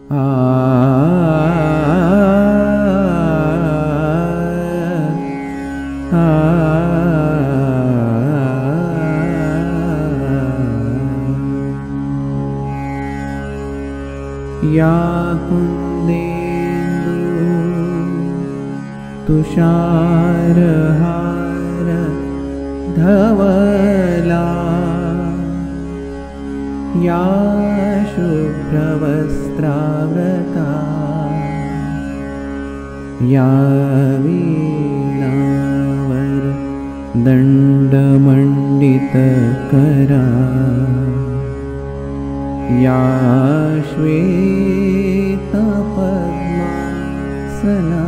या कुन्देन्दु तुषारहार धवला या शुभ्रवस्त्रावृता या वीणावर दण्डमण्डितकरा या श्वेतपद्मासना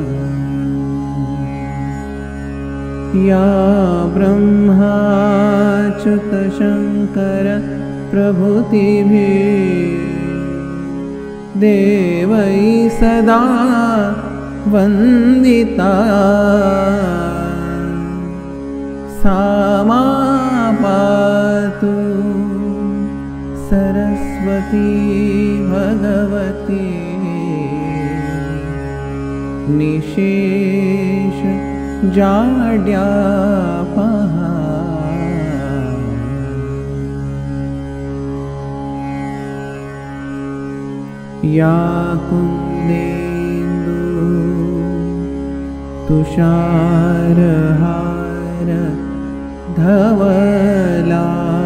या ब्रह्माच्युतशङ्कर प्रभृतिभिः देवैः सदा वन्दिता सा मा पातु सरस्वती भगवती निशेष जाड्यापहा या कुन्देन्दु तुषारहार धवला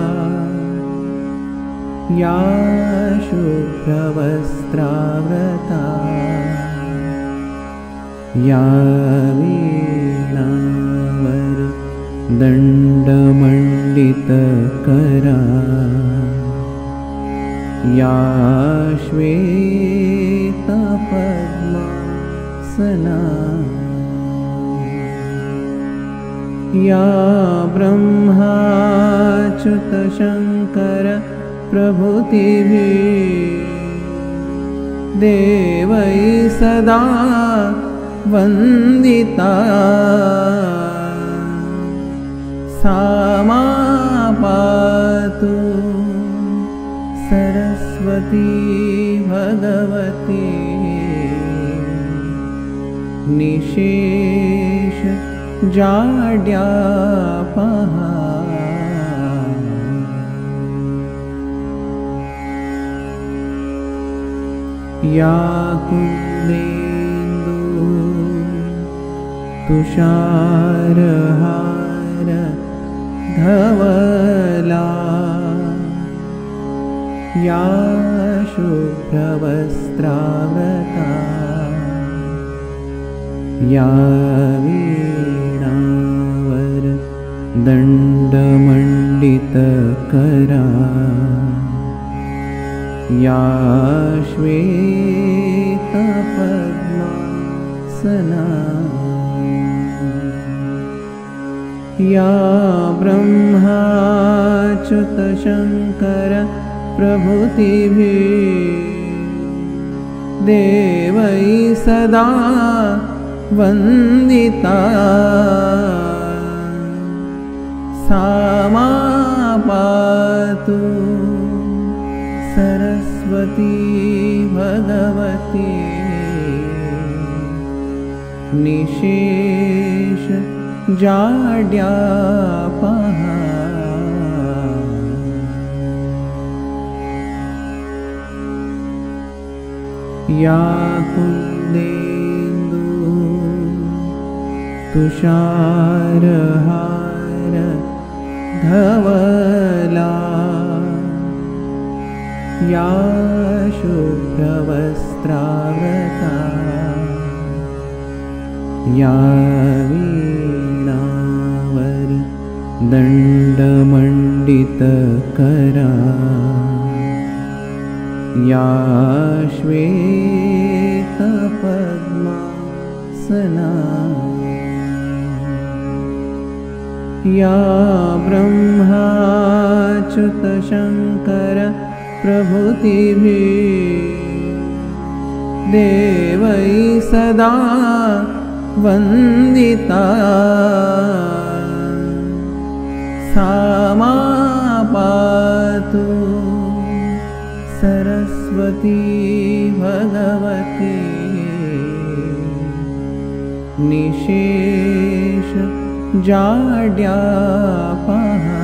या शुभ्रवस्त्रावृता या वीणावर दण्डमण्डितकरा या श्वेतपद्मासना या ब्रह्माच्युतशङ्कर प्रभृतिभिः देवैः सदा वन्दिता सा मा पातु सरस्वती भगवती निशेष जाड्यापहा या कुन्देन्दु तुषारहार धवला या शुभ्रवस्त्रावृता या वीणावर दण्डमण्डितकरा या श्वेतपद्मासना या ब्रह्माच्युतशङ्कर प्रभृतिभिः देवैः सदा वन्दिता सा मा पातु सरस्वती भगवती निशेष जाड्यापहा या कुन्देन्दु तुषारहार धवला या शुभ्रवस्त्रावृता या वीणावर दण्डमण्डितकरा या श्वेतपद्मासना या ब्रह्माच्युतशङ्कर प्रभृतिभिः देवैः सदा वन्दिता सा मा पातु सरस्वती सरस्वती भगवती निशेष जाड्या पहा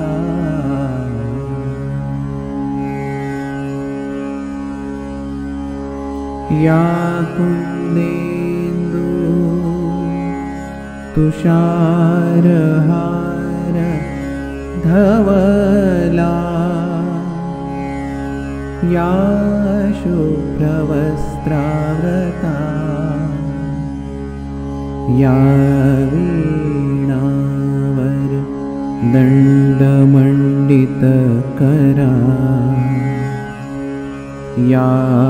या कुंदेन्दु तुषारहार धवला या शुभ्रवस्त्रावृता या वीणावर दण्डमण्डितकरा या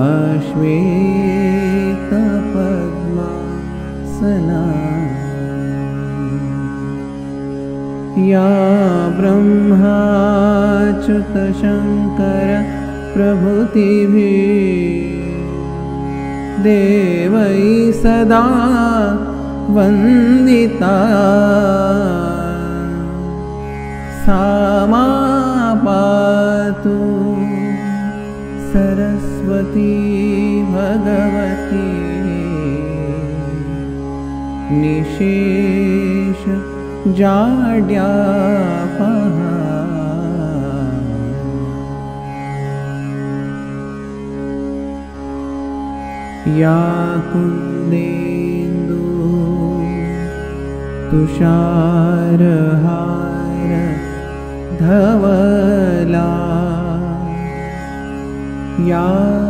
श्वेतपद्मासना या ब्रह्माच्युतशङ्कर प्रभृतिभिः देवैः सदा वन्दिता सा मा पातु सरस्वती भगवती निशेष जाड्या पहा या कुंदेन्दु तुषारहार धवला या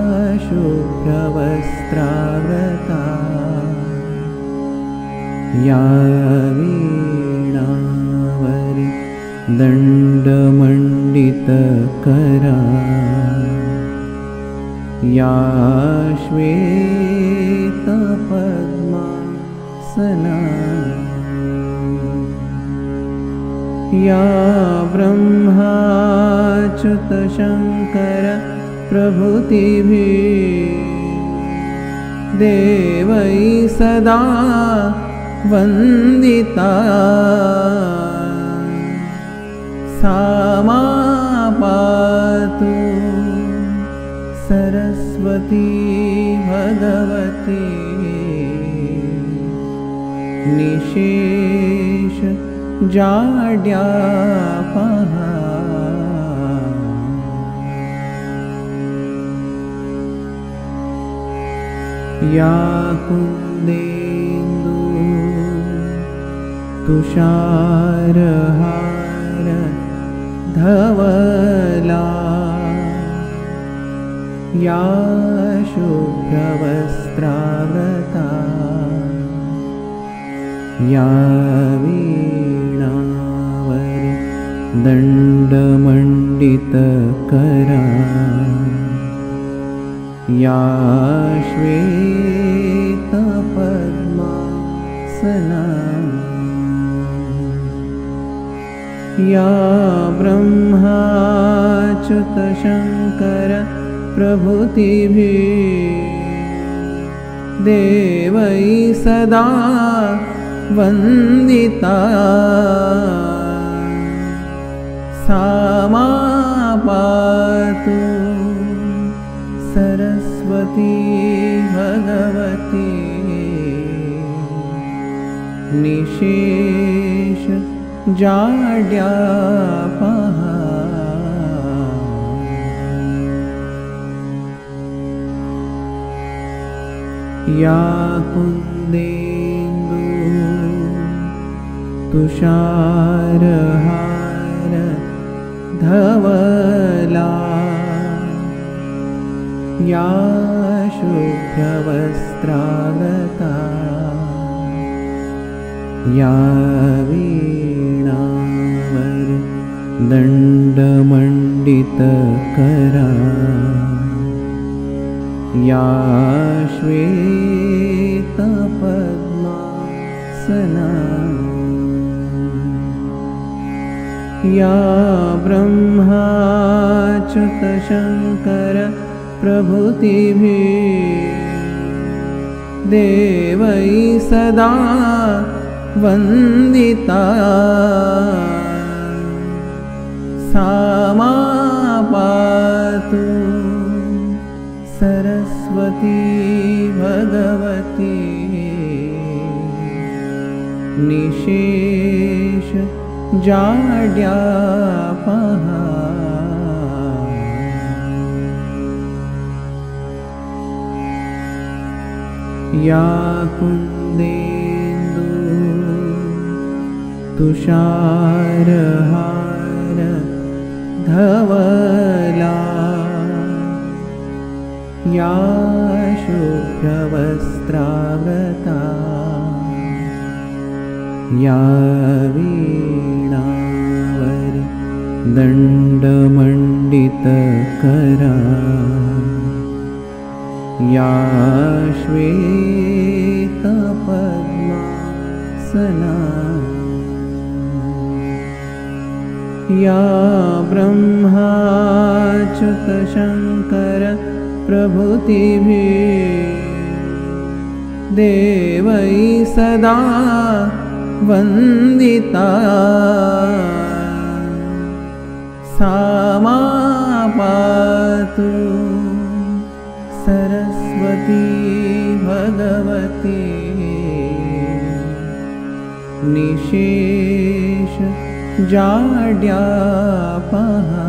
शुभ्रवस्त्रावृता या वीणावरि दण्डमण्डितकरा या श्वेतपद्मासना या ब्रह्माच्युतशङ्कर प्रभृतिभिः देवैः सदा वन्दिता सा मा पातु सरस्वती भगवती निशेष जाड्या पहा या कुंदेन्दु तुषारहार धवला या शुभ्रवस्त्रावृता या वीणावरि दण्डमण्डितकरा या श्वेतपद्मासना या ब्रह्माच्युतशङ्कर प्रभृतिभिः देवैः सदा वन्दिता सा मा पातु सरस्वती भगवती निशेष जाड्या पहा या कुंदेन्दु तुषारहार धवला या शुभ्रवस्त्रावृता या वीणावर दण्डमण्डितकरा या श्वेतपद्मासना या ब्रह्माच्युतशङ्कर प्रभृतिभिः देवैः सदा वन्दिता सा मा पातु सरस्वती भगवती निशेष जाड्यापहा या कुन्देन्दु तुषारहार धवला या शुभ्रवस्त्रागता या वीणावरि दण्डमण्डितकरा या श्वेतपद्मासना या ब्रह्माच्युतशङ्कर प्रभृतिभिः देवैः सदा वन्दिता सा मा पातु सरस्वती भगवती निशेष जाड्यापहा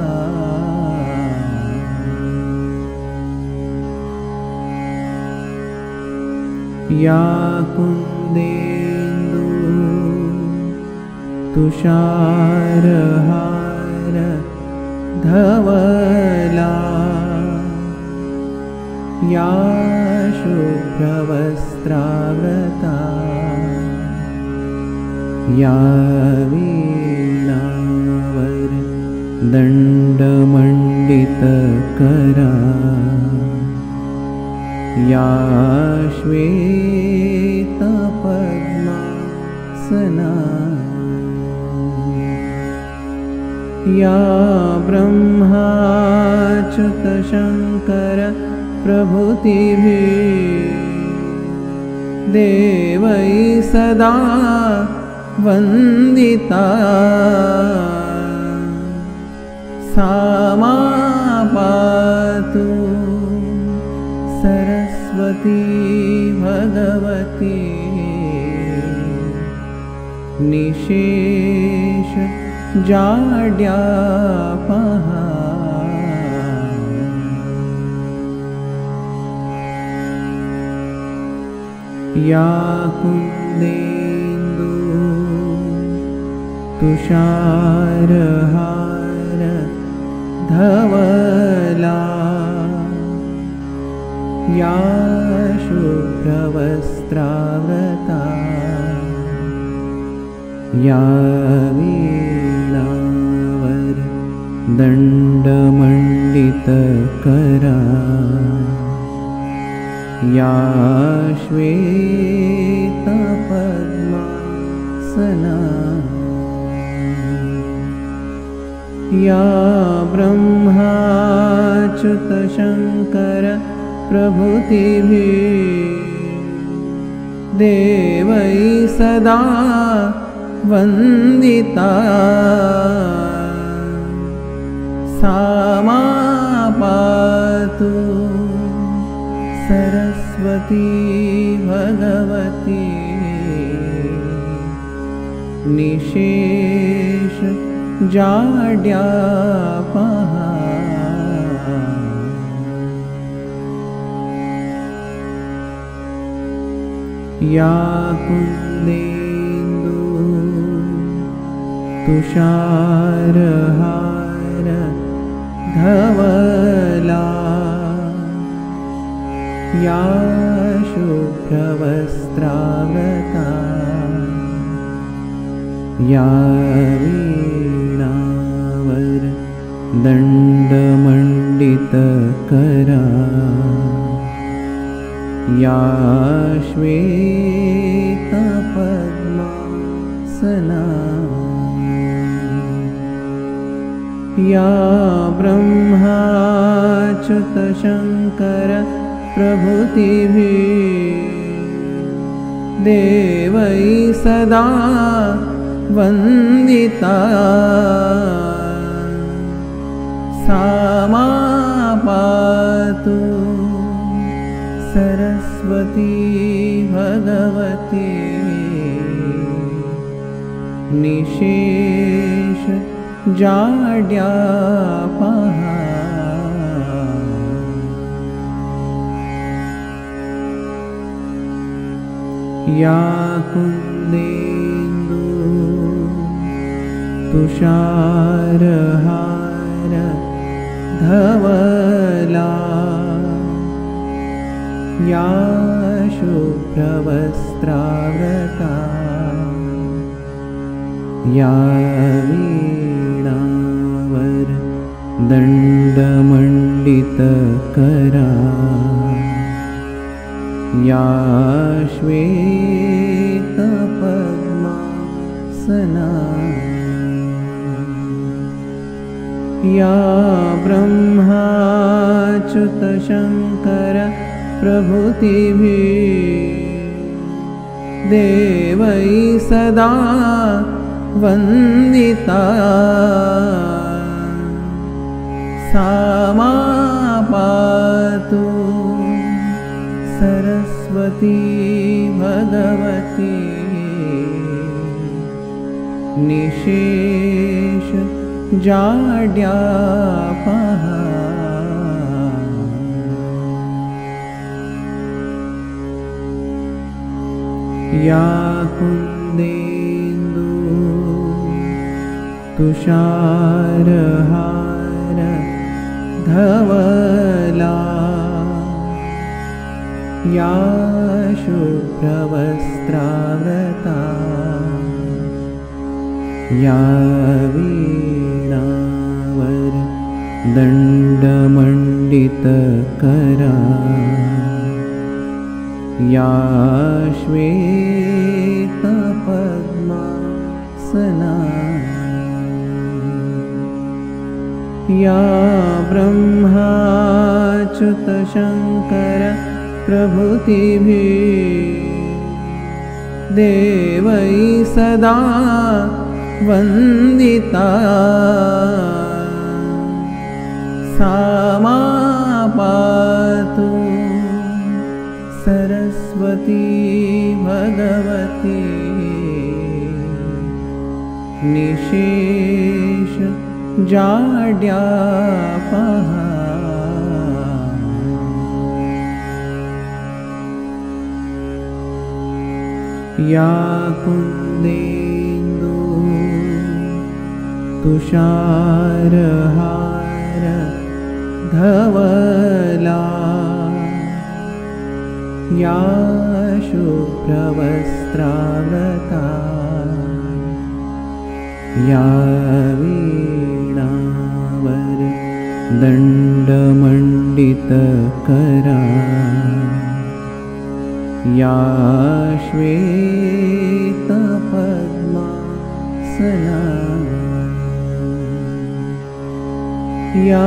या कुन्देन्दु तुषारहार धवला या शुभ्रवस्त्रागता या वीणावर दण्डमण्डितकरा या श्वेतपद्मासना या ब्रह्माच्युतशङ्कर प्रभृतिभिः देवैः सदा वन्दिता सा मा पातु सरस्वती भगवती निशेष जाड्यापहा या कुन्देन्दु तुषारहार धवला या शुभ्रवस्त्रागता या वीणावर दण्डमण्डितकरा या श्वेतपद्मासना या ब्रह्माच्युतशङ्कर प्रभृतिभिः देवैः सदा वन्दिता सा मा पातु सरस्वती भगवती निशेष जाड्यापहा या कुन्देन्दु तुषारहार धवला या शुभ्रवस्त्रागता या वीणावर दण्डमण्डितकरा या श्वेतपद्मासना या ब्रह्माच्युतशङ्कर प्रभृतिभिः देवैः सदा वन्दिता सा मा पातु सरस्वती भगवती निशेष जाड्या पहा या कुंदेन्दु तुषारहार धवला या शुभ्रवस्त्रावृता या वीणावर दण्डमण्डितकरा या श्वेतपद्मासना या ब्रह्माच्युतशङ्कर प्रभृतिभिः देवैः सदा वन्दिता सा मा पातु सरस्वती भगवती निशेष जाड्या पहा या कुंदेन्दु तुषारहार धवला या शुभ्रवस्त्रावृता या वीणावर दण्डमण्डितकरा या श्वेतपद्मासना या ब्रह्माच्युतशङ्कर प्रभृतिभिः देवैः सदा वन्दिता सा मा पातु सरस्वती भगवती निशेष जाड्या पहा या कुंदेन्दु तुषारहार धवला या शुभ्रवस्त्रावृता या वीणावर दण्डमण्डितकरा या श्वेतपद्मासना या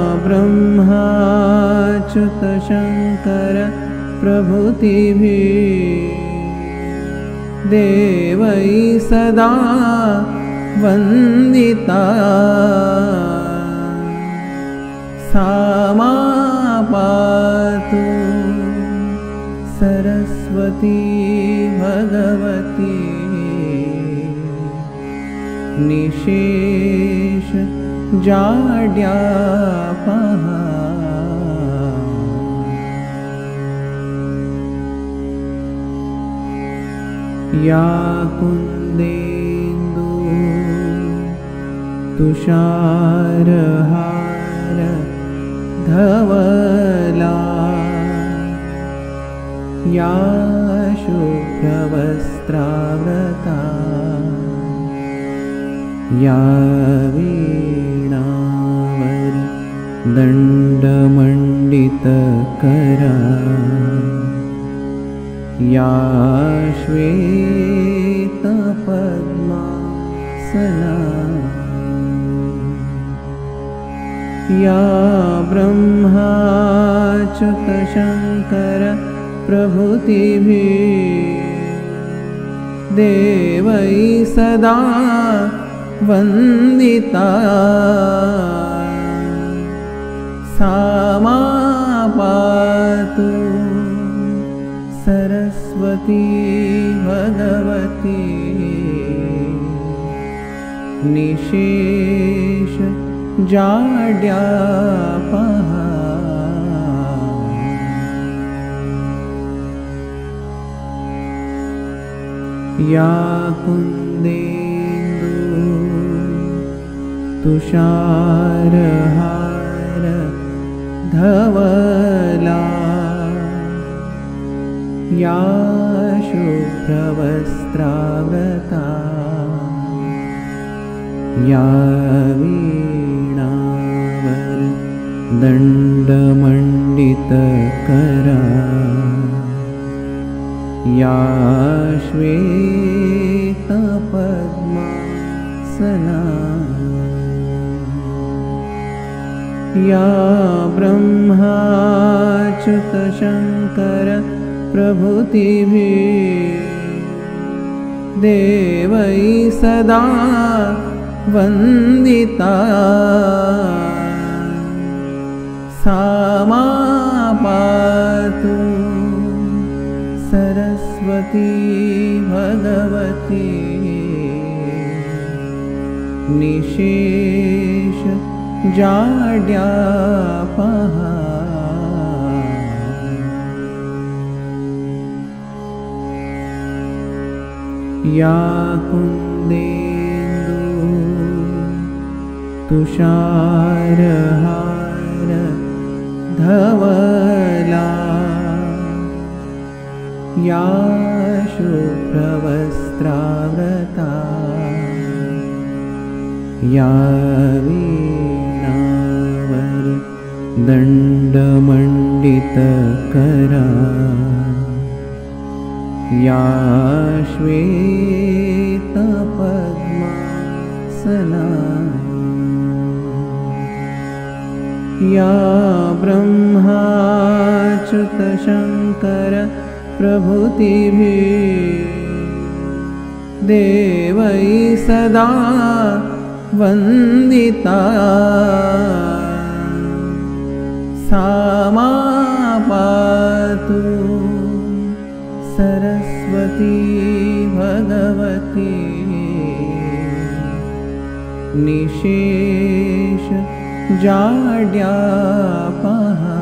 ब्रह्माच्युतशङ्कर प्रभृतिभिः देवैः सदा वन्दिता सा मा पातु सरस्वती भगवती निशेष जाड्या पहा या कुंदेन्दु तुषारहार धवला या शुभ्रवस्त्रावृता या वीणावर दण्डमण्डितकरा या श्वेतपद्मासना या ब्रह्माच्युतशङ्कर प्रभृतिभिः देवैः सदा वन्दिता सा मा पातु सरस्वती भगवती निशेष जाड्यापहा या कुन्देन्दु तुषारहार धवला या शुभ्रवस्त्रावृता या वीणावर दण्डमण्डितकरा या श्वेतपद्मासना या ब्रह्माच्युतशङ्कर प्रभृतिभिः देवैः सदा वन्दिता सा मा पातु सरस्वती भगवती निशेष जाड्यापहा या कुन्देन्दु तुषारहार धवला या शुभ्रवस्त्रावृता या वीणावर दण्डमण्डितकरा या श्वेतपद्मासना या ब्रह्माच्युतशङ्कर प्रभृतिभिः देवैः सदा वन्दिता सा मा पातु सरस्वती भगवती निशेष जाड्यापहा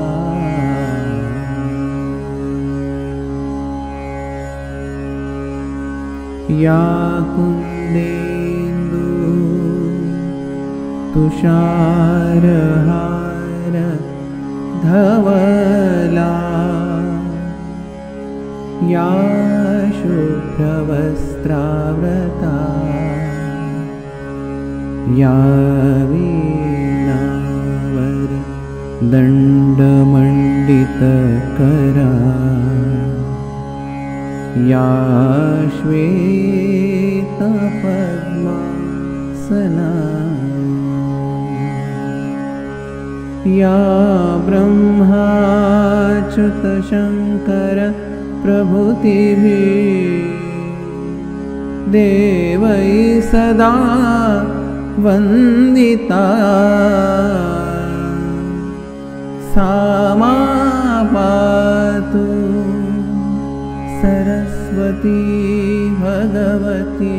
या कुन्देन्दु तुषारहार धवला या शुभ्रवस्त्रावृता या वीणावर दण्डमण्डितकरा या श्वेतपद्मासना या ब्रह्माच्युतशङ्कर प्रभृतिभिः देवैः सदा वन्दिता सा मा पातु सरस्वती भगवती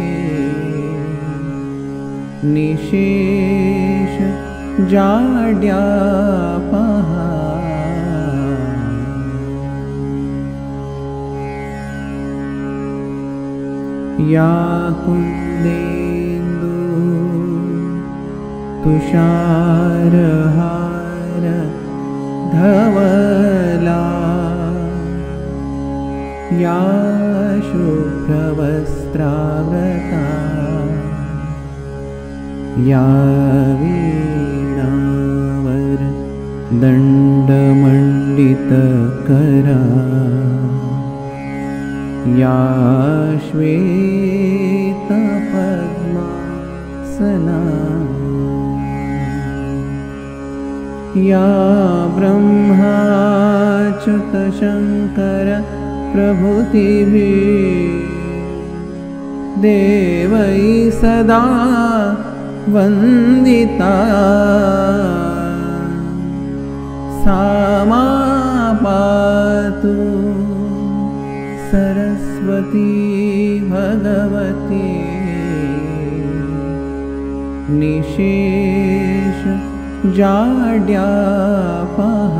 निशेष जाड्यापहा या कुन्देन्दु तुषारहार धवला या शुभ्रवस्त्रावृता या वीणावर दण्डमण्डितकरा या श्वेतपद्मासना या ब्रह्माच्युतशङ्कर प्रभृतिभिः देवैः सदा वन्दिता सा मा पातु पातु सरस्वती भगवती निशेष जाड्यापः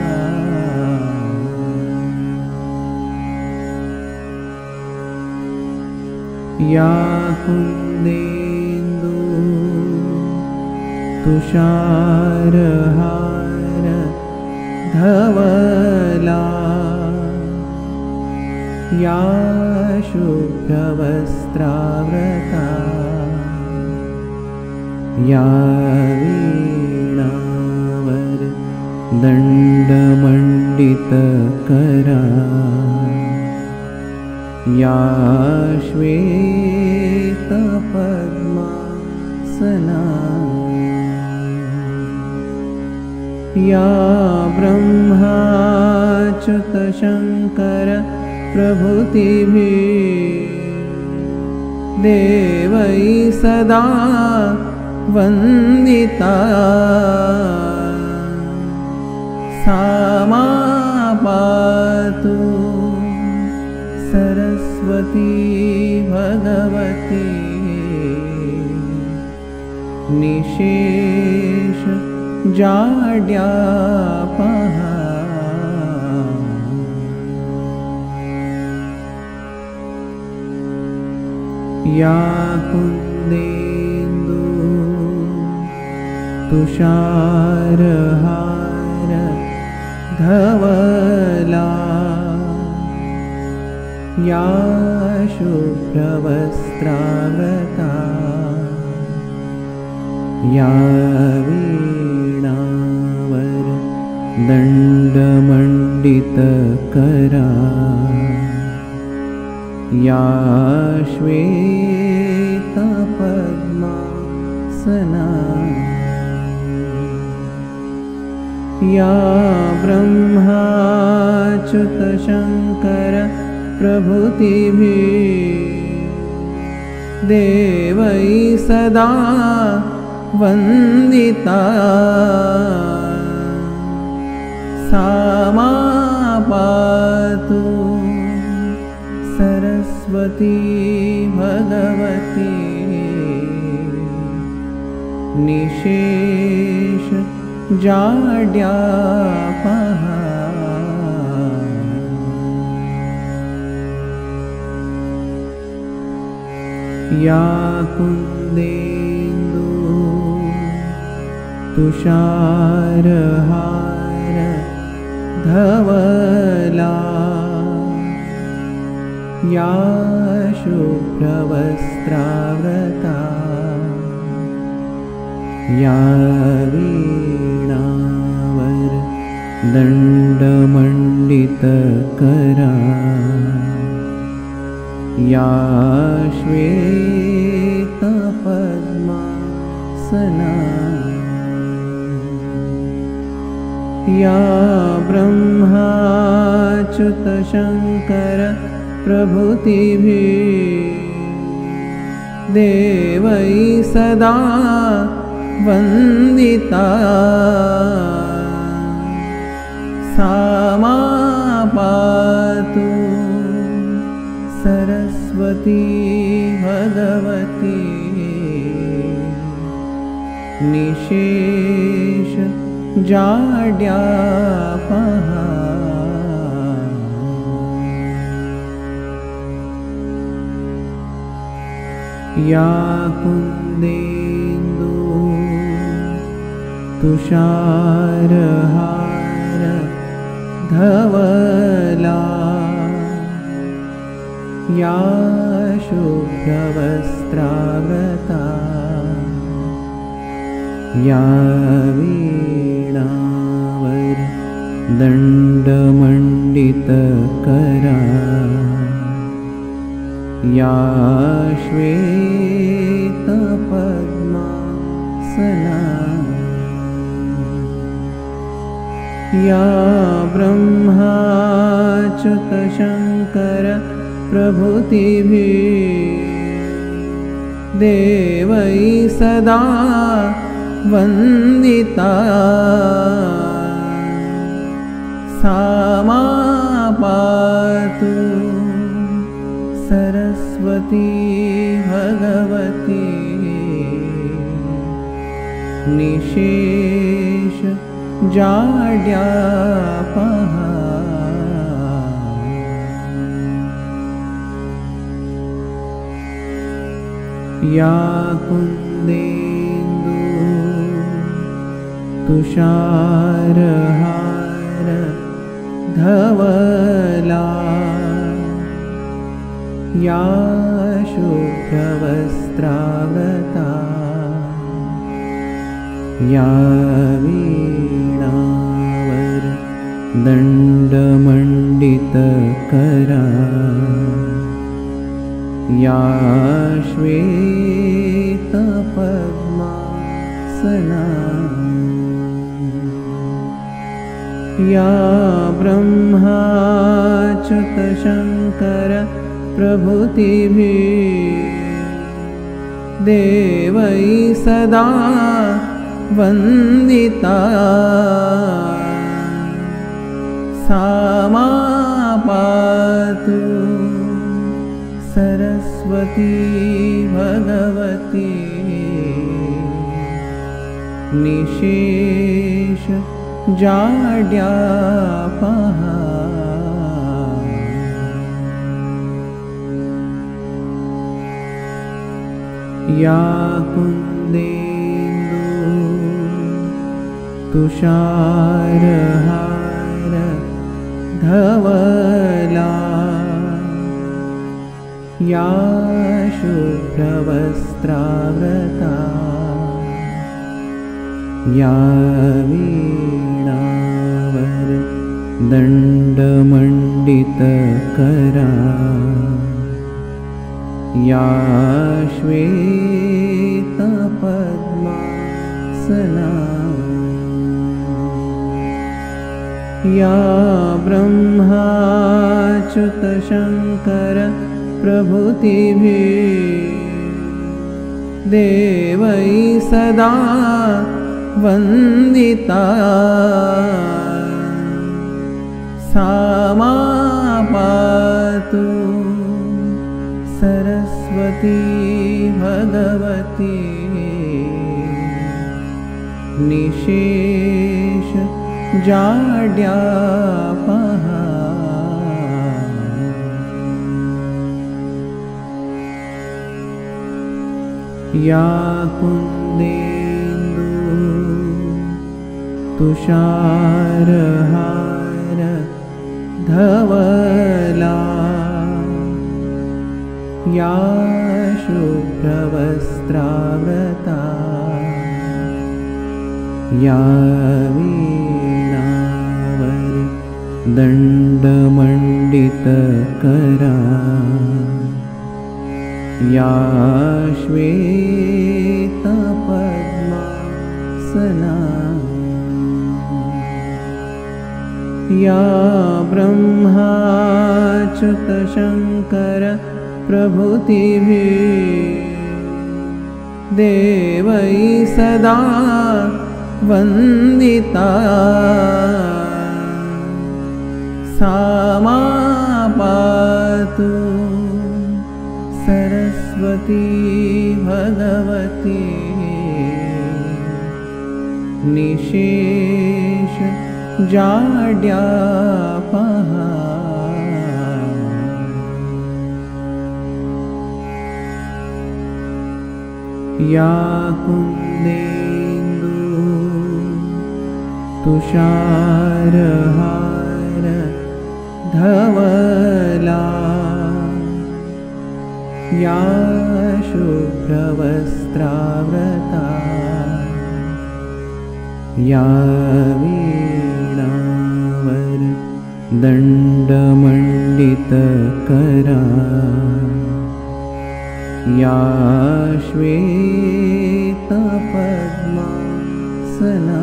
या कुन्देन्दु तुषारहार धवला या शुभ्रवस्त्रावृता या वीणावर दण्डमण्डितकरा या श्वेतपद्मासना या ब्रह्माच्युतशङ्कर प्रभृतिभिः देवैः सदा वन्दिता सा मा पातु सरस्वती भगवती निशेष जाड्यापः या कुन्देन्दु तुषारहार धवला या शुभ्रवस्त्रावृता या वीणावर दण्डमण्डितकरा या श्वेतपद्मासना या ब्रह्माच्युतशङ्कर प्रभृतिभिः देवैः सदा वन्दिता सा मा पातु सरस्वती भगवती निशेष जाड्यापः या कुन्देन्दु तुषारहार धवला या शुभ्रवस्त्रावृता या वीणावर दण्डमण्डितकरा या श्वेतपद्मासना या ब्रह्माच्युतशङ्कर प्रभृतिभिः देवैः सदा वन्दिता सा मा पातु सरस्वती भगवती निशेष जाड्यापः या कुन्देन्दु तुषारहार धवला या शुभ्रवस्त्रावृता या वीणावर दण्डमण्डितकरा या श्वेतपद्मासना या ब्रह्माच्युतशङ्कर प्रभृतिभिः देवैः सदा वन्दिता सा मा सरस्वती भगवती निशेष जाड्यापहा या कुन्देन्दु तुषारहार धवला या शुभ्रवस्त्रावृता या वीणावर दण्डमण्डितकरा या श्वेतपद्मासना या ब्रह्माच्युतशङ्कर प्रभृतिभिः देवैः सदा वन्दिता सा मा पातु सरस्वती भगवती निशेष जाड्यापहा या कुन्देन्दु तुषारहार धवला या शुभ्रवस्त्रावृता या वीणावर दण्डमण्डितकरा या श्वेतपद्मासना या ब्रह्माच्युतशङ्कर प्रभृतिभिः देवैः सदा वन्दिता सा मा पातु सरस्वती भगवती निशेष जाड्यापहा या कुन्देन्दु तुषारहार धवला या शुभ्रवस्त्रावृता या वीणावर दण्डमण्डितकरा या श्वेतपद्मासना या ब्रह्माच्युतशङ्कर प्रभृतिभिः देवैः सदा वन्दिता सा मा पातु सरस्वती भगवती निशेष जाड्यापहा या कुन्देन्दु तुषारहार धवला या शुभ्रवस्त्रावृता या वीणावर दण्डमण्डितकरा या श्वेतपद्मासना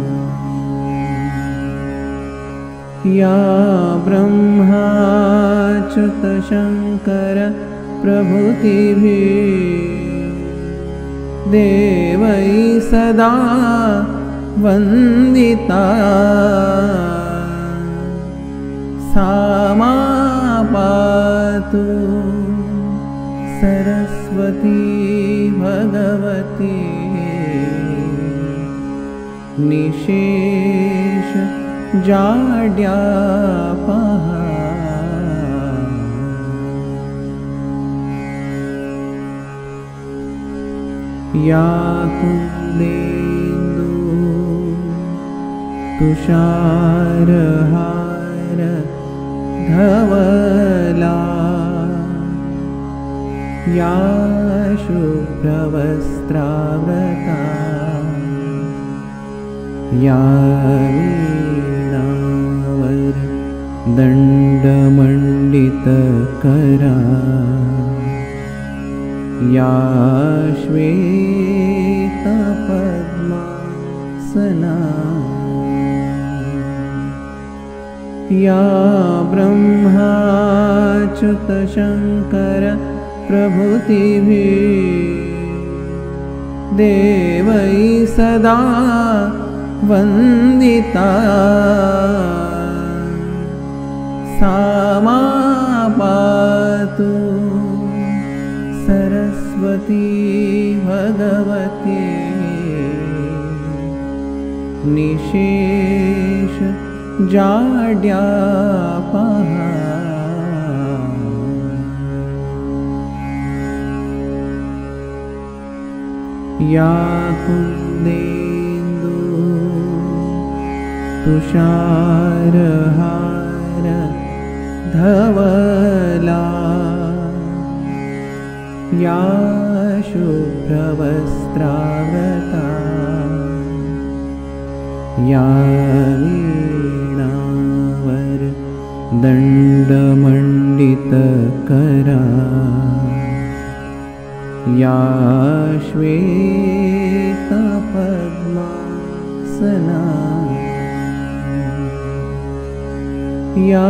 या ब्रह्माच्युतशङ्कर प्रभृतिभिः देवैः सदा वन्दिता सा मा पातु सरस्वती भगवती निशेष जाड्या पहा या कुंदेन्दु तुषारहार धवला या शुभ्रवस्त्रावृता या वीणावर दण्डमण्डितकरा या श्वेतपद्मासना या ब्रह्माच्युतशङ्कर प्रभृतिभिः देवैः सदा वन्दिता सा मा पातु सरस्वती भगवती निशेष जाड्या पहा या कुंदेन्दु तुषारहार धवला या शुभ्रवस्त्रावृता या वीणावर दण्डमण्डितकरा या श्वेतपद्मासना या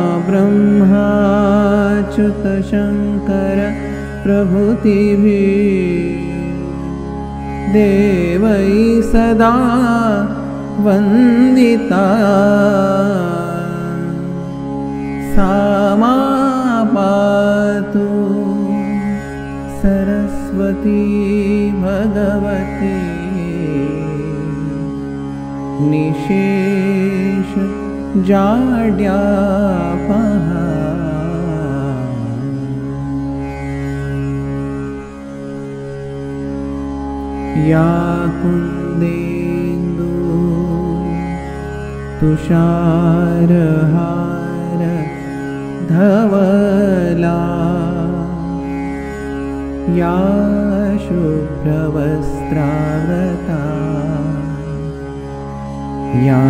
ब्रह्माच्युतशङ्कर प्रभृतिभिः देवैः सदा वन्दिता सा मा पातु सरस्वती भगवती निशेष जाड्या पहा या कुंदेन्दु तुषारहार धवला या शुभ्रवस्त्रावृता या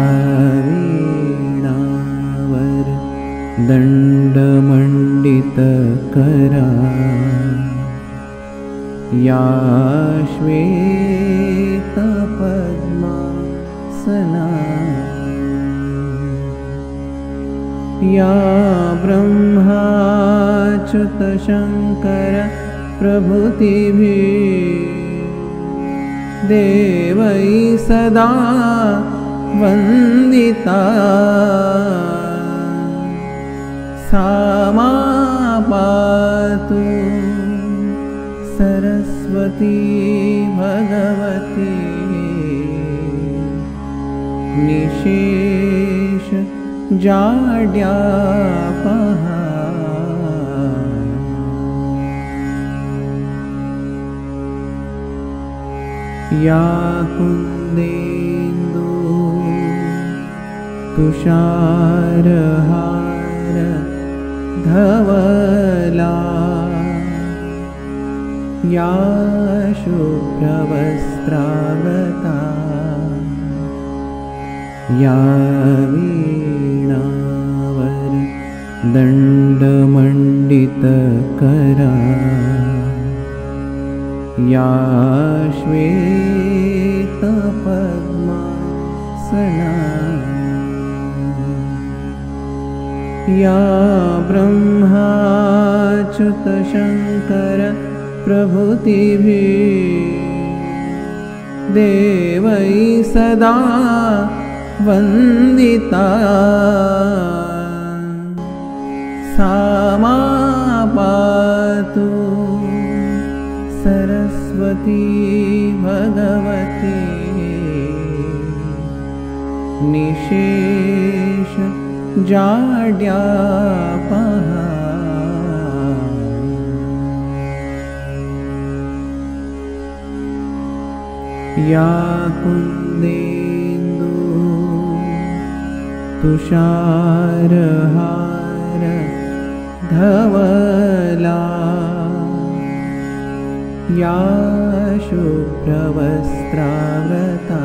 वीणावर दण्डमण्डितकरा या श्वेतपद्मासना या ब्रह्माच्युतशङ्कर प्रभृतिभिः देवैः सदा वन्दिता सा मा पातु सरस्वती भगवती निशेष जाड्या पहा या कुंदेन्दु तुषारहार धवला या शुभ्रवस्त्रावृता या वीणावर दण्डमण्डितकरा या श्वेतपद्मासना या ब्रह्माच्युतशङ्कर प्रभृतिभिः देवैः सदा वन्दिता सा मा पातु सरस्वती भगवती निशेष जाड्या पहा या कुंदेन्दु तुषारहार धवला या शुभ्रवस्त्रावृता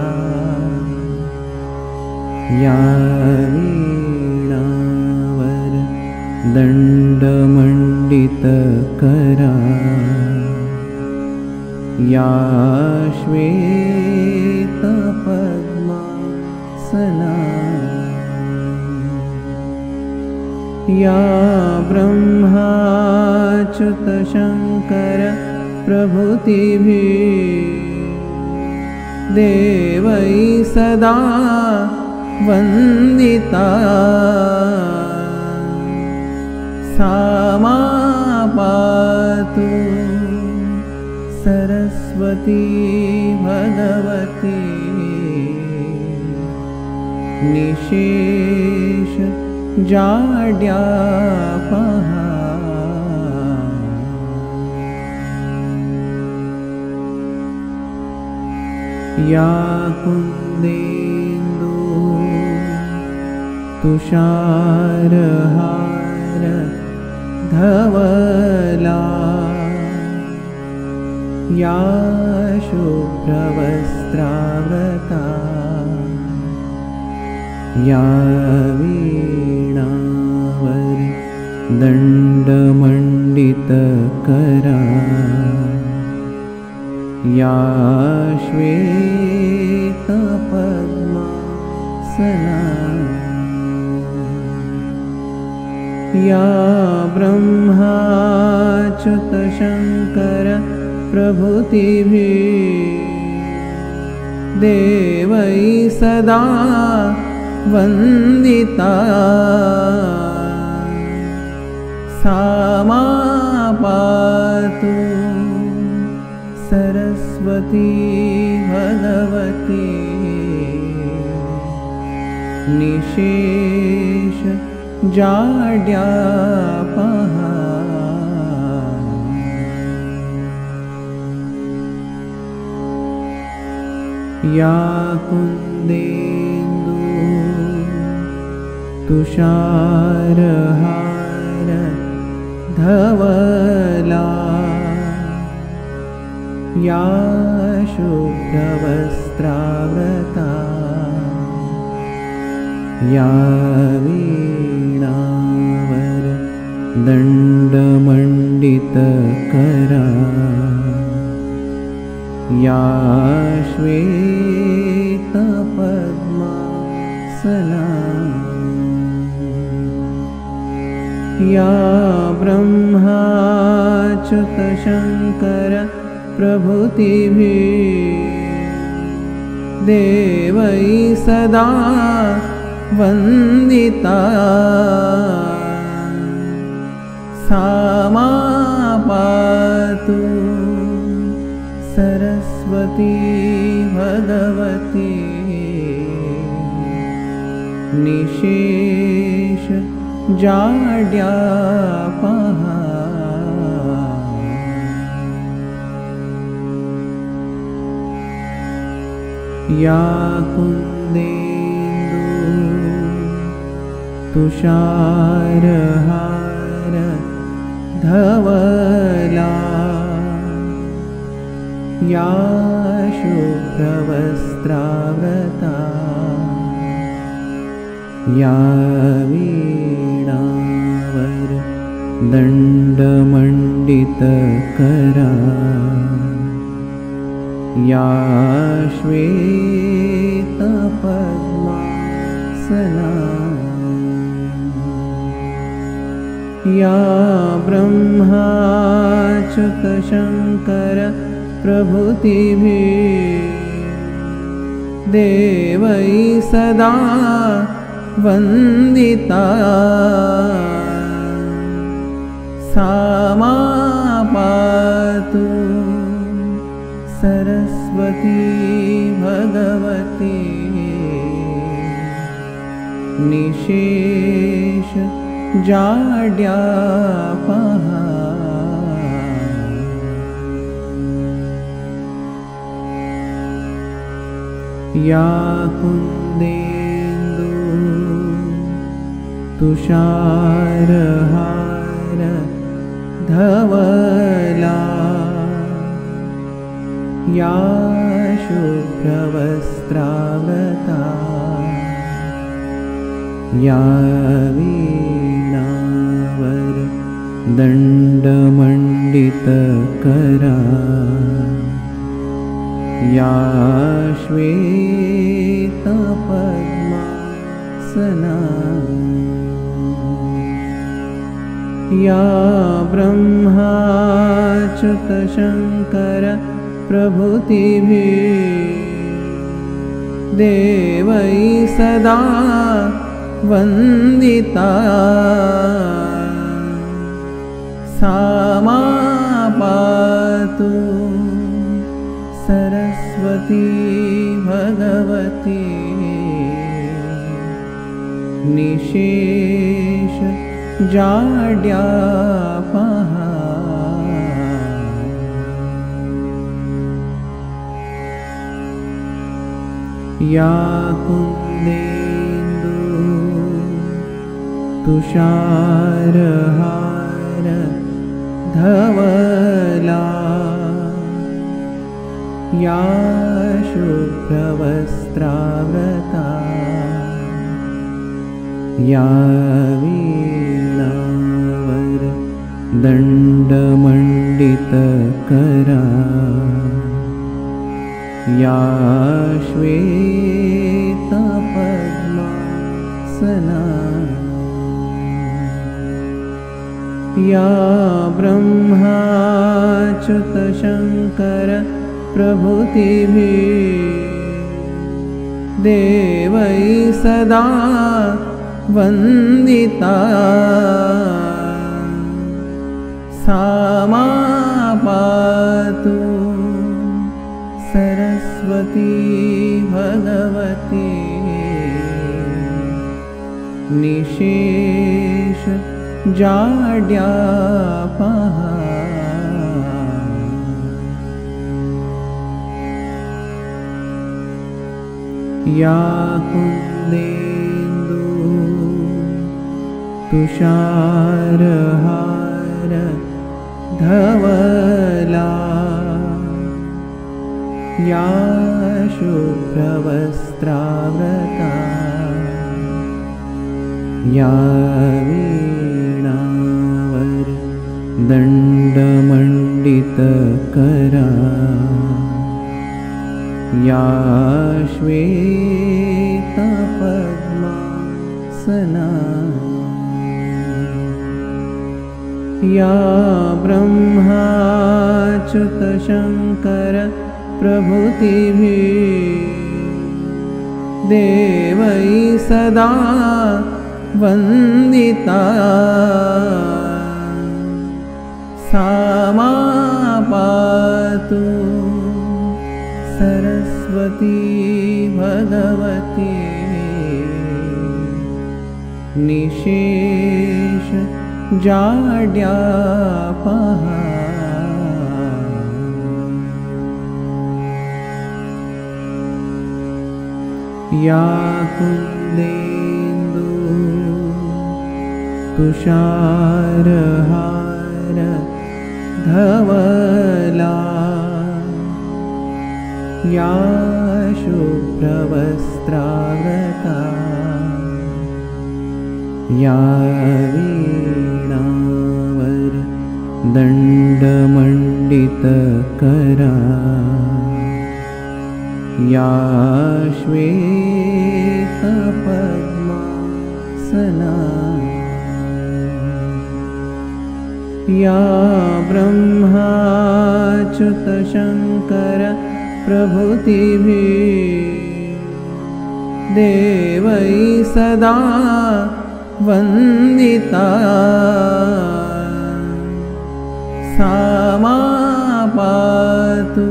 या वीणावर दण्डमण्डितकरा या श्वेतपद्मासना या ब्रह्माच्युतशङ्कर प्रभृतिभिः देवैः सदा वन्दिता सा मा पातु सरस्वती भगवती निशेष जाड्या पहा या कुंदेन्दु तुषारहार धवला या शुभ्रवस्त्रावृता या वीणावर दण्डमण्डितकरा या श्वेतपद्मासना या ब्रह्माच्युतशङ्कर प्रभृतिभिः देवैः सदा वन्दिता सा मा पातु सरस्वती भगवती निशेष जाड्या पहा या कुंदेन्दु तुषारहार धवला या शुभ्रवस्त्रावृता या वीणावर दण्डमण्डितकरा या श्वेतपद्मासना या ब्रह्माच्युतशङ्कर प्रभृतिभिः देवैः सदा वन्दिता सा मा पातु सरस्वती भगवती निशेष जाड्या पहा या कुंदेन्दु तुषारहार धवला या शुभ्रवस्त्रावृता या वीणावर दण्डमण्डितकरा या श्वेतपद्मासना या ब्रह्माच्युतशङ्कर प्रभृतिभिः देवैः सदा वन्दिता सा मा पातु निशेष जाड्या पहा या कुंदेंदु तुषारहार धवला या शुभ्रवस्त्रावृता या वीणावर दण्डमण्डितकरा या श्वेतपद्मासना या ब्रह्माच्युतशङ्कर प्रभृतिभिः देवैः सदा वन्दिता सा मा पातु सरस्वती भगवती निशेष जाड्या पहा या कुंदेंदु तुषारहार धवला या शुभ्रवस्त्रावृता या वीणावर दण्डमण्डितकरा या श्वेतपद्मासना या ब्रह्माच्युतशङ्कर प्रभृतिभिः देवैः सदा वन्दिता सा मा पातु सरस्वती भगवती निशेष जाड्या पहा या कुंदेंदु तुषारहार धवला या शुभ्रवस्त्रावृता या वीणावर दण्डमण्डितकरा या श्वेतपद्मासना या ब्रह्माच्युतशङ्कर प्रभृतिभिः देवैः सदा वन्दिता सा मा पातु सरस्वती भगवती निशेष जाड्या पहा या कुंदेंदु तुषारहार धवला या शुभ्रवस्त्रावृता या वीणावर दण्डमण्डितकरा या श्वेतपद्मासना या ब्रह्माच्युतशङ्कर प्रभृतिभिः देवैः सदा वन्दिता सा मा पातु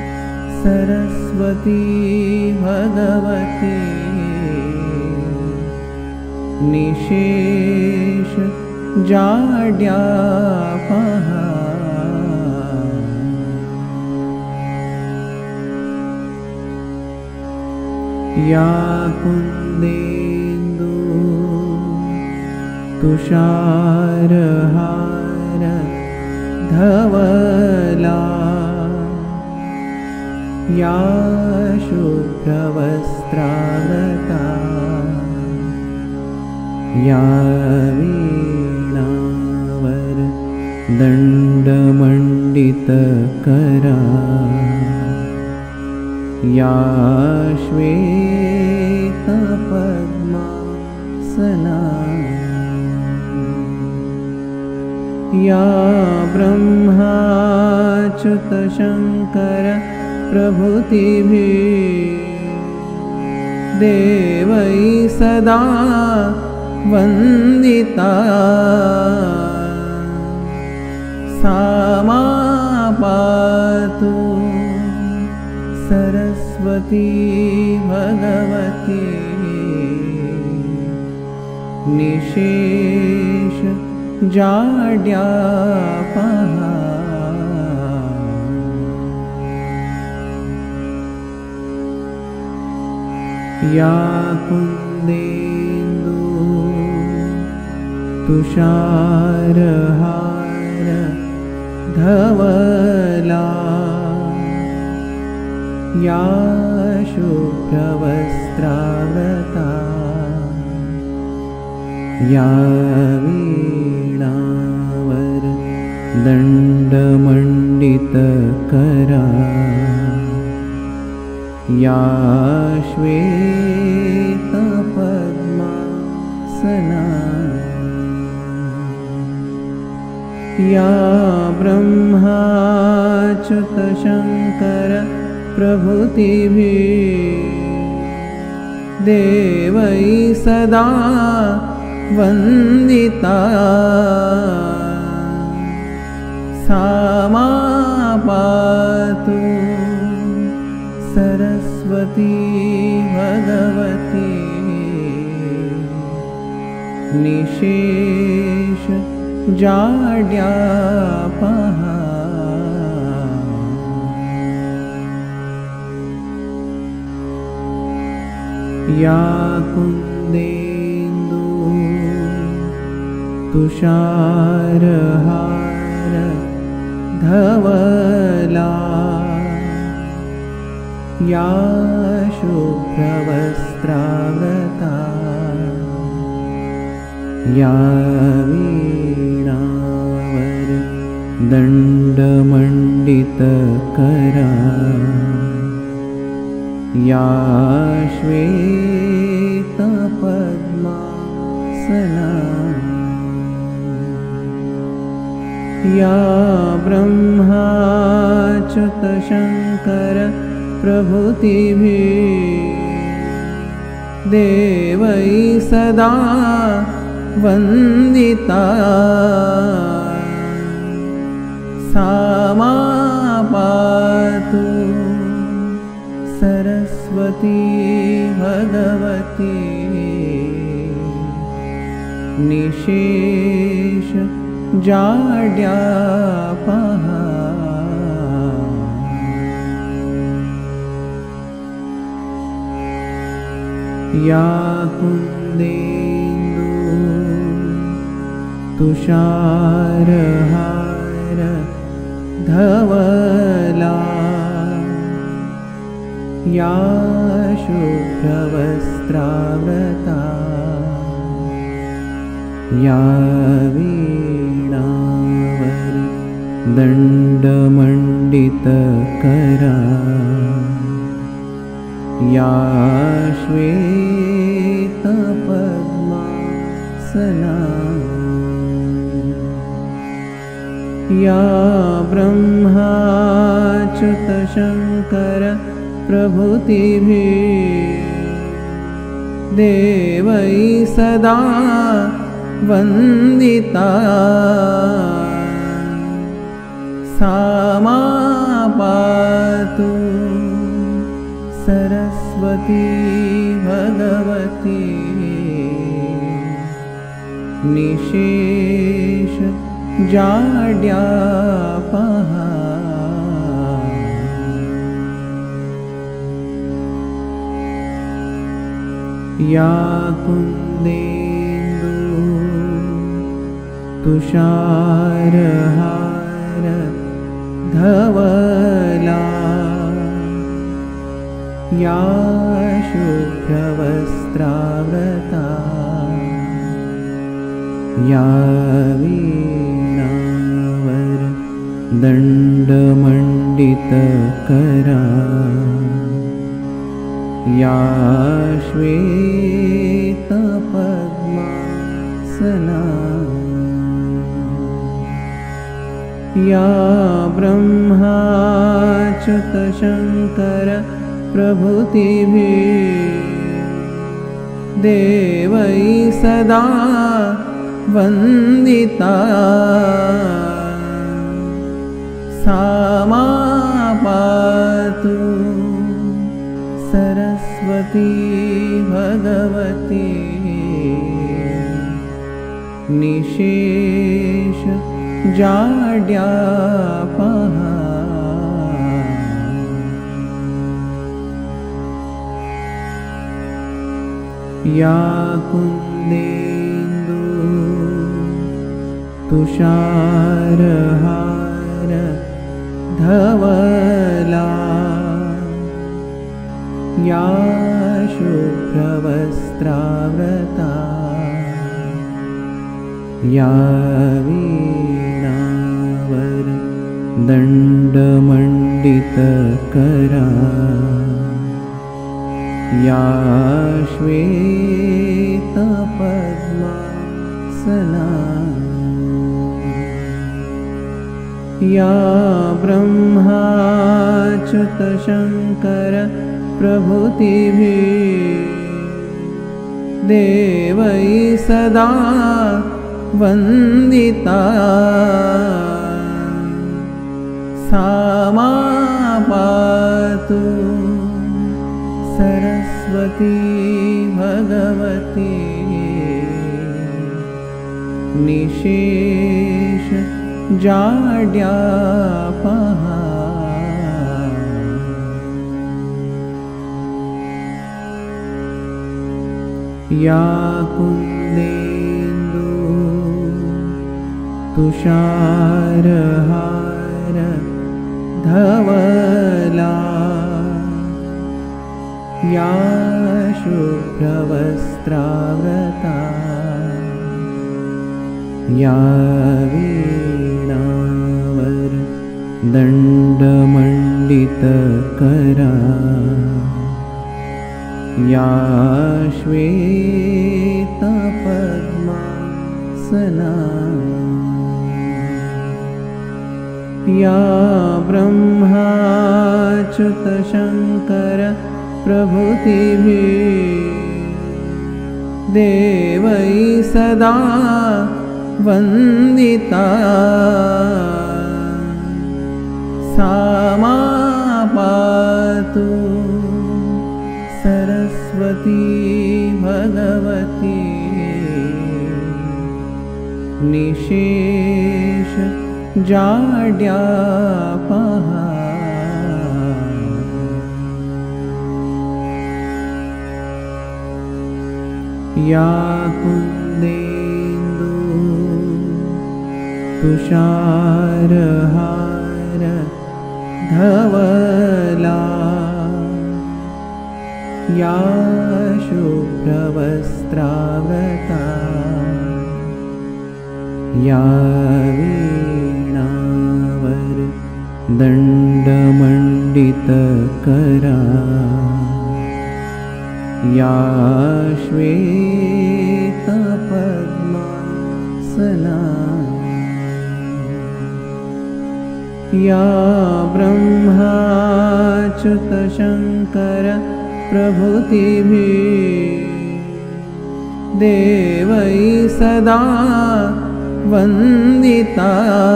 सरस्वती भगवती निशेष जाड्यापः या कुन्देन्दु तुषारहार धवला या शुभ्रवस्त्रागता या वीणावर दण्डमण्डितकरा या श्वेतपद्मासना या ब्रह्माच्युतशङ्कर प्रभृतिभिः देवैः सदा वन्दिता सा मा पातु सरस्वती भगवती निशेष जाड्यापः या कुन्देन्दु तुषारहार धवला या शुभ्रवस्त्रागता या वीणावर दण्डमण्डितकरा या श्वेतपद्मासना या ब्रह्माच्युतशङ्कर प्रभृतिभिः देवैः सदा वन्दिता सा मा पातु सरस्वती भगवती निशेष जाड्यापः या कुन्देन्दु तुषारहार धवला या शुभ्रवस्त्रागता या वीणावर दण्डमण्डितकरा या श्वेतपद्मासना या ब्रह्माच्युतशङ्कर प्रभृतिभिः देवैः सदा वन्दिता सा मा पातु सरस्वती भगवती निशेष जाड्यापः या कुन्देन्दु तुषारहार धवला या शुभ्रवस्त्रागता या वीणावर दण्डमण्डितकरा या श्वेतपद्मासना या ब्रह्माच्युतशङ्कर प्रभृतिभिः देवैः सदा वन्दिता सा मा पातु सरस्वती भगवती निशेष जाड्यापहा या कुन्देन्दु तुषारहार धवला या शुभ्रवस्त्रावृता या वीणावर दण्डमण्डितकरा या श्वेतपद्मासना या ब्रह्माच्युतशङ्कर प्रभृतिभिः देवैः सदा वन्दिता सा मा पातु सरस्वती भगवती निशेष जाड्यापहा या कुन्देन्दु तुषारहार धवला या शुभ्रवस्त्रावृता या वीणावर दण्डमण्डितकरा या श्वेतपद्मासना या ब्रह्माच्युतशङ्कर प्रभृतिभिः देवैः सदा वन्दिता सा मा पातु सरस्वती भगवती निशेष जाड्यापहा या कुन्देन्दु तुषारहार धवला या शुभ्रवस्त्रावृता या वीणावर दण्डमण्डितकरा या श्वेतपद्मासना या ब्रह्माच्युतशङ्कर प्रभृतिभिः देवैः सदा वन्दिता सा मा पातु सरस्वती भगवती निशेष जाड्यापहा या कुन्देन्दु तुषारहार धवला या शुभ्रवस्त्रावृता या वीणावर दण्डमण्डितकरा या श्वेतपद्मासना या ब्रह्माच्युतशङ्कर प्रभृतिभिः देवैः सदा वन्दिता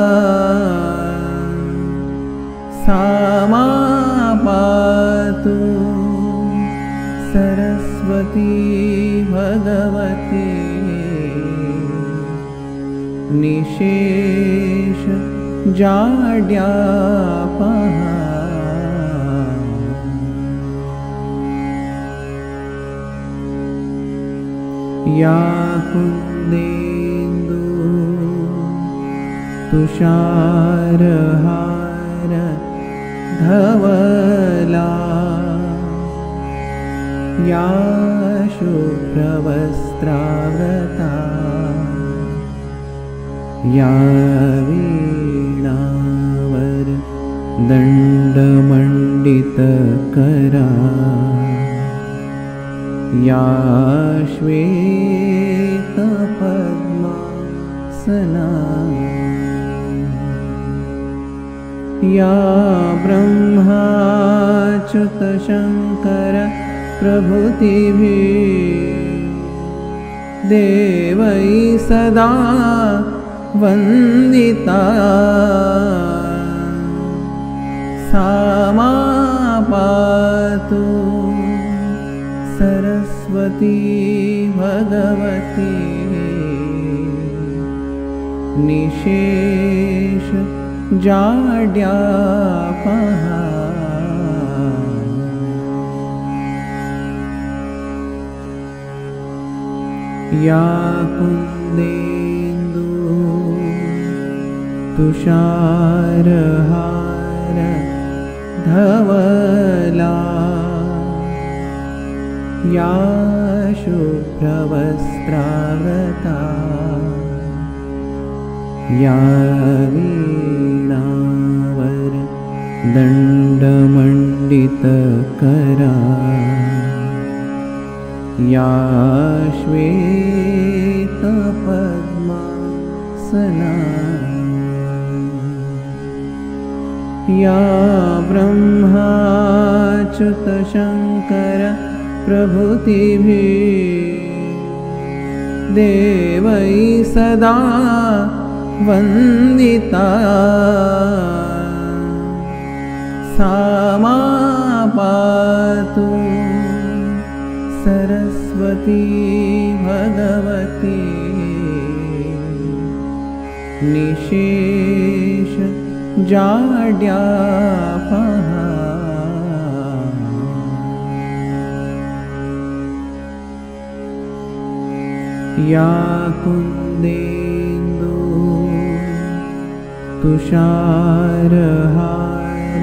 सा मा पातु सरस्वती भगवती निशेष जाड्यापहा या कुन्देन्दु तुषारहार धवला या शुभ्रवस्त्रावृता या वीणावर दण्डमण्डितकरा या श्वेतपद्मासना या ब्रह्माच्युतशङ्कर प्रभृतिभिः देवैः सदा वन्दिता सा मा पातु सरस्वती भगवती निशेष जाड्यापहा या कुन्देन्दु तुषारहार धवला या शुभ्रवस्त्रावृता या वीणावर दण्डमण्डितकरा या श्वेतपद्मासना या ब्रह्माच्युतशङ्कर प्रभृतिभिः देवैः सदा वन्दिता सा मा पातु सरस्वती भगवती निशेष जाड्यापहा या कुन्देन्दु तुषारहार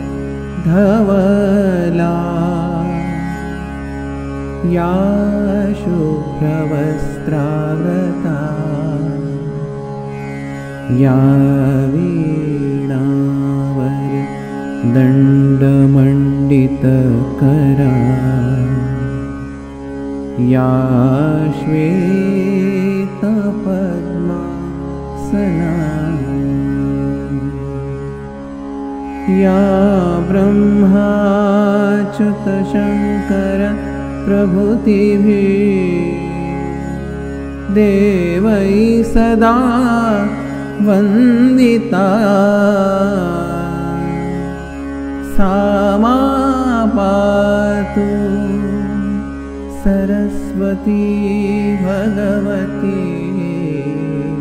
धवला या शुभ्रवस्त्रावृता या वीणावर दण्डमण्डितकरा या श्वेतपद्मासना या ब्रह्माच्युतशङ्कर प्रभृतिभिः देवैः सदा वन्दिता सा मा पातु सरस्वती भगवती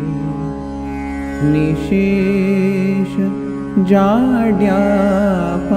निशेष जाड्यापहा